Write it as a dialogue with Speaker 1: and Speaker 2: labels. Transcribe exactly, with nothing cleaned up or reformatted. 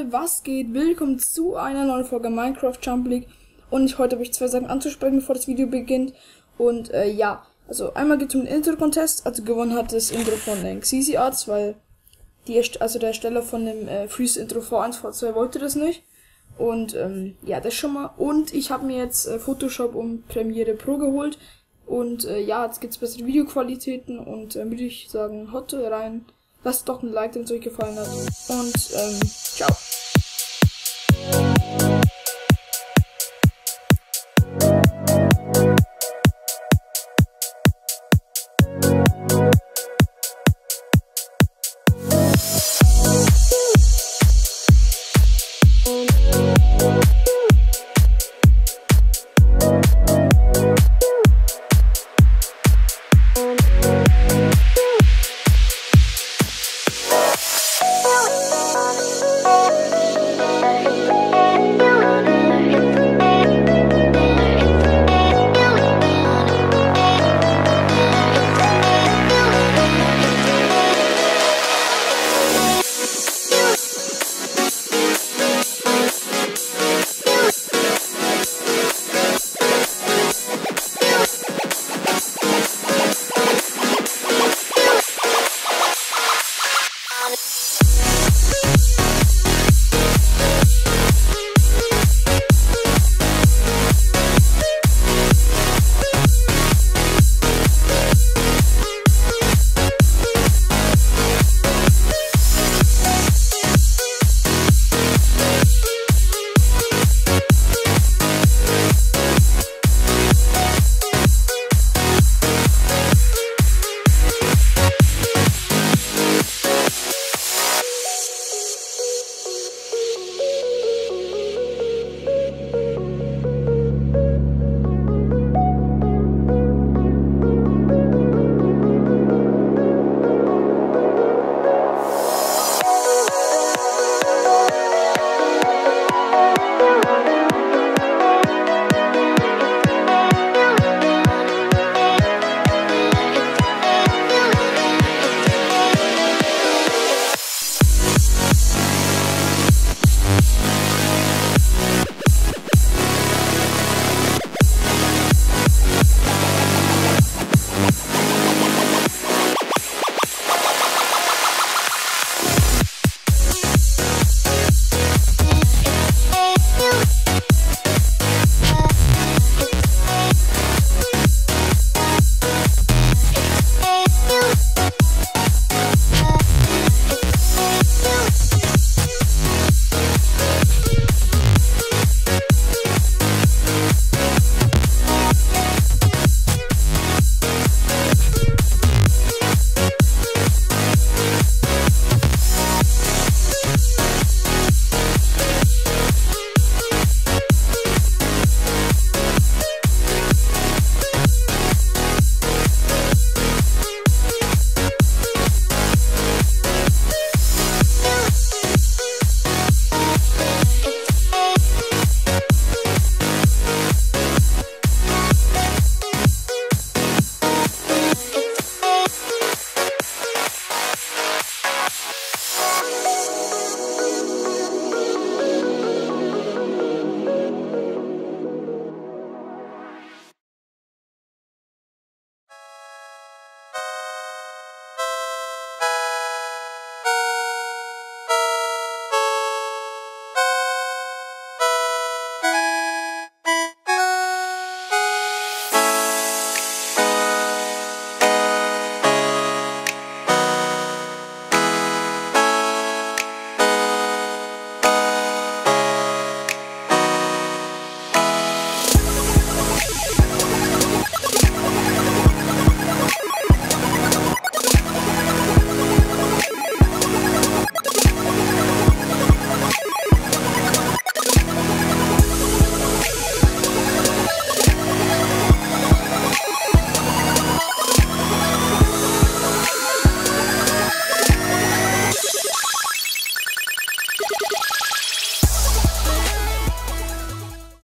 Speaker 1: Leute, was geht? Willkommen zu einer neuen Folge Minecraft Jump League. Und ich, heute habe ich zwei Sachen anzusprechen, bevor das Video beginnt. Und äh, ja, also einmal geht es um den Intro-Contest. Also gewonnen hat das Intro von äh, Xizi-Arts, weil die, also der Ersteller von dem äh, Freeze-Intro V eins, V zwei wollte das nicht. Und ähm, ja, das schon mal. Und ich habe mir jetzt äh, Photoshop und Premiere Pro geholt. Und äh, ja, jetzt gibt es bessere Videoqualitäten. Und äh, würde ich sagen, haut rein. Lasst doch ein Like, wenn es euch gefallen hat. Und ähm, ciao.